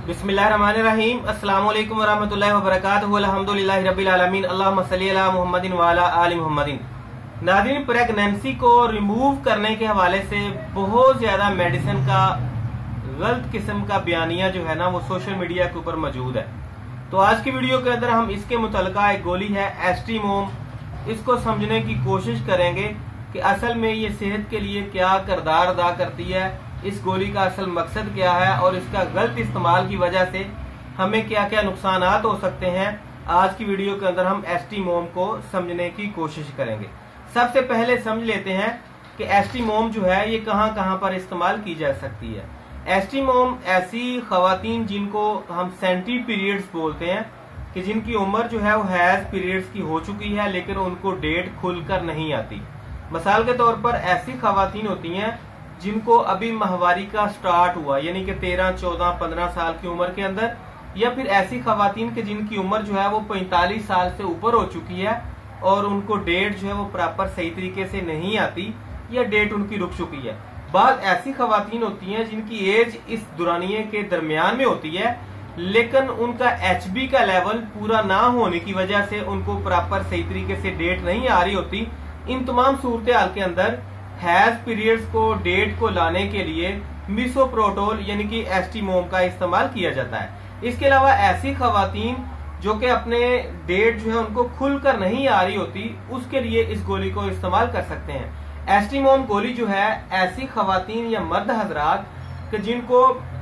बिस्मिल्लाहिर्रहमानिर्रहीम। अस्सलाम वालेकुम वरहमतुल्लाहि वबरकातुहू। अल्हम्दुलिल्लाहि रब्बिल आलमीन। अल्लाहुम्मा सल्ली अला मुहम्मदिन व अला आलि मुहम्मदिन। नाज़रीन, प्रेगनेंसी को रिमूव करने के हवाले से बहुत ज्यादा मेडिसिन का गलत किस्म का बयानिया जो है ना वो सोशल मीडिया के ऊपर मौजूद है। तो आज की वीडियो के अंदर हम इसके मुतल्लिका एक गोली है एस्टीमोम, इसको समझने की कोशिश करेंगे कि असल में ये सेहत के लिए क्या किरदार अदा करती है, इस गोली का असल मकसद क्या है और इसका गलत इस्तेमाल की वजह से हमें क्या क्या नुकसान हो सकते हैं। आज की वीडियो के अंदर हम एस्टीमोम को समझने की कोशिश करेंगे। सबसे पहले समझ लेते हैं कि एस्टीमोम जो है ये कहां कहां पर इस्तेमाल की जा सकती है। एस्टीमोम ऐसी खवातीन जिनको हम सेंटी पीरियड्स बोलते हैं कि जिनकी उम्र जो है वो हैज पीरियड्स की हो चुकी है लेकिन उनको डेट खुलकर नहीं आती। मिसाल के तौर पर ऐसी खवातीन होती हैं जिनको अभी माहवारी का स्टार्ट हुआ, यानी कि 13, 14, 15 साल की उम्र के अंदर, या फिर ऐसी खवातीन के जिनकी उम्र जो है वो 45 साल से ऊपर हो चुकी है और उनको डेट जो है वो प्रॉपर सही तरीके से नहीं आती या डेट उनकी रुक चुकी है। बाद ऐसी खवातीन होती हैं जिनकी एज इस दुरानिये के दरमियान में होती है लेकिन उनका HB का लेवल पूरा ना होने की वजह से उनको प्रॉपर सही तरीके से डेट नहीं आ रही होती। इन तमाम सूरत हाल के अंदर हैज पीरियड्स को डेट को लाने के लिए मिसोप्रोटोल यानी कि एस्टीमोम का इस्तेमाल किया जाता है। इसके अलावा ऐसी खवातीन जो कि अपने डेट जो है उनको खुलकर नहीं आ रही होती, उसके लिए इस गोली को इस्तेमाल कर सकते हैं। एस्टीमोम गोली जो है ऐसी खवातीन या मर्द हजरात कि जिनको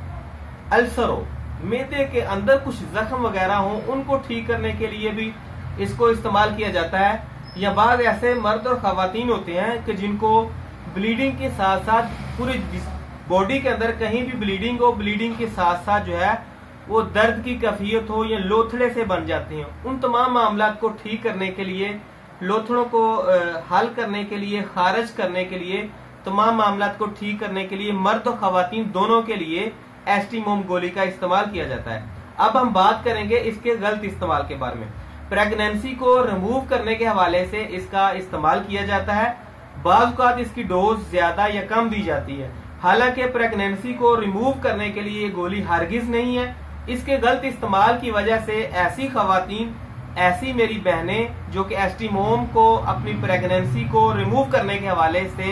अल्सर हो, मैदे के अंदर कुछ जख्म वगैरह हो, उनको ठीक करने के लिए भी इसको इस्तेमाल किया जाता है। या बाद ऐसे मर्द और खवातीन होते हैं कि जिनको ब्लीडिंग के साथ साथ पूरी बॉडी के अंदर कहीं भी ब्लीडिंग हो, ब्लीडिंग के साथ साथ जो है वो दर्द की कैफियत हो या लोथड़े से बन जाते हैं, उन तमाम मामला को ठीक करने के लिए, लोथड़ों को हल करने के लिए, खारिज करने के लिए, तमाम मामला को ठीक करने के लिए मर्द और खवातीन दोनों के लिए एस्टीमोम गोली का इस्तेमाल किया जाता है। अब हम बात करेंगे इसके गलत इस्तेमाल के बारे में। प्रेगनेंसी को रिमूव करने के हवाले से इसका इस्तेमाल किया जाता है। बाज़ औक़ात इसकी डोज ज्यादा या कम दी जाती है। हालांकि प्रेगनेंसी को रिमूव करने के लिए ये गोली हरगिज नहीं है। इसके गलत इस्तेमाल की वजह से ऐसी खवातीन, ऐसी मेरी बहनें जो कि एस्टीमोम को अपनी प्रेगनेंसी को रिमूव करने के हवाले से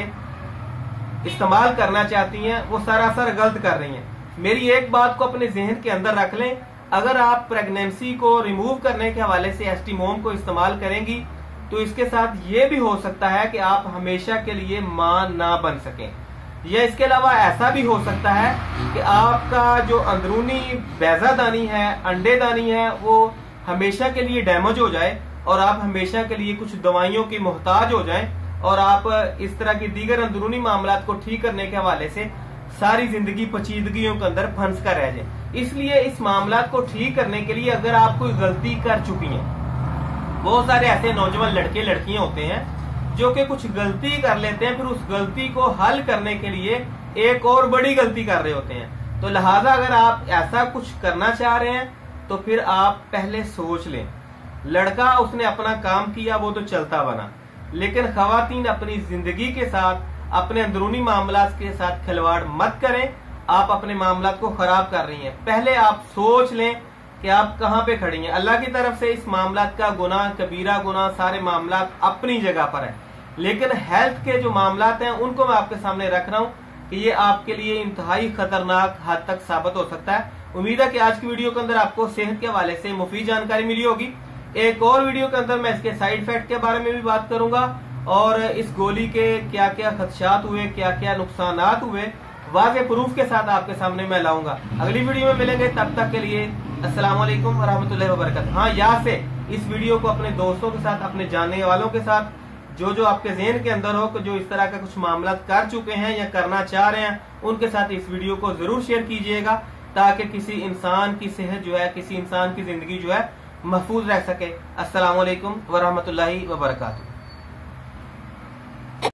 इस्तेमाल करना चाहती हैं, वो सरासर गलत कर रही हैं। मेरी एक बात को अपने जहन के अंदर रख लें, अगर आप प्रेगनेंसी को रिमूव करने के हवाले से एस्टीमोम को इस्तेमाल करेंगी तो इसके साथ ये भी हो सकता है कि आप हमेशा के लिए मां ना बन सकें, या इसके अलावा ऐसा भी हो सकता है कि आपका जो अंदरूनी बैजादानी है, अंडेदानी है, वो हमेशा के लिए डैमेज हो जाए और आप हमेशा के लिए कुछ दवाइयों की मोहताज हो जाएं और आप इस तरह की दीगर अंदरूनी मामला को ठीक करने के हवाले से सारी जिंदगी पेचीदगियों के अंदर फंस कर रह जाए। इसलिए इस मामला को ठीक करने के लिए अगर आप कोई गलती कर चुकी हैं, बहुत सारे ऐसे नौजवान लड़के लड़कियां होते हैं जो कि कुछ गलती कर लेते हैं, फिर उस गलती को हल करने के लिए एक और बड़ी गलती कर रहे होते हैं। तो लिहाजा अगर आप ऐसा कुछ करना चाह रहे हैं तो फिर आप पहले सोच लें। लड़का उसने अपना काम किया, वो तो चलता बना, लेकिन खवातीन अपनी जिंदगी के साथ, अपने अंदरूनी मामला के साथ खिलवाड़ मत करें। आप अपने मामला को खराब कर रही हैं। पहले आप सोच लें कि आप कहां पे खड़ी हैं। अल्लाह की तरफ से इस मामला का गुनाह, कबीरा गुनाह, सारे मामला अपनी जगह पर है, लेकिन हेल्थ के जो मामला हैं उनको मैं आपके सामने रख रहा हूं कि ये आपके लिए इंतहाई खतरनाक हद तक साबित हो सकता है। उम्मीद है कि आज की वीडियो के अंदर आपको सेहत के हवाले से मुफीद जानकारी मिली होगी। एक और वीडियो के अंदर मैं इसके साइड इफेक्ट के बारे में भी बात करूंगा और इस गोली के क्या क्या खदशात हुए, क्या क्या नुकसानात हुए, वाज़ेह प्रूफ के साथ आपके सामने मैं लाऊंगा। अगली वीडियो में मिलेंगे, तब तक के लिए अस्सलाम वालेकुम वरहमतुल्लाहि वबरकातुहू। हाँ, यहाँ से इस वीडियो को अपने दोस्तों के साथ, अपने जानने वालों के साथ, जो आपके जहन के अंदर हो, जो इस तरह का कुछ मामला कर चुके हैं या करना चाह रहे हैं, उनके साथ इस वीडियो को जरूर शेयर कीजिएगा ताकि किसी इंसान की सेहत जो है, किसी इंसान की जिंदगी जो है महफूज रह सके। अस्सलाम वालेकुम वरहमतुल्लाहि वबरकातुहू।